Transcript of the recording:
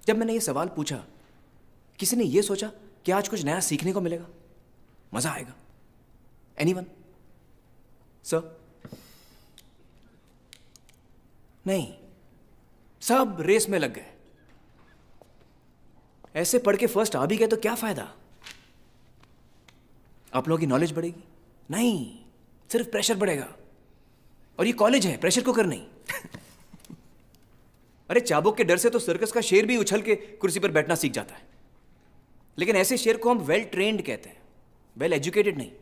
जब मैंने ये सवाल पूछा, किसी ने ये सोचा कि आज कुछ नया सीखने को मिलेगा, मजा आएगा? एनीवन? सर? नहीं, सब रेस में लग गए। ऐसे पढ़ के फर्स्ट आ भी गए तो क्या फायदा? आप लोगों की नॉलेज बढ़ेगी? नहीं, सिर्फ प्रेशर बढ़ेगा। और ये कॉलेज है, प्रेशर कुकर नहीं। अरे चाबुक के डर से तो सर्कस का शेर भी उछल के कुर्सी पर बैठना सीख जाता है, लेकिन ऐसे शेर को हम वेल ट्रेन्ड कहते हैं, वेल एजुकेटेड नहीं।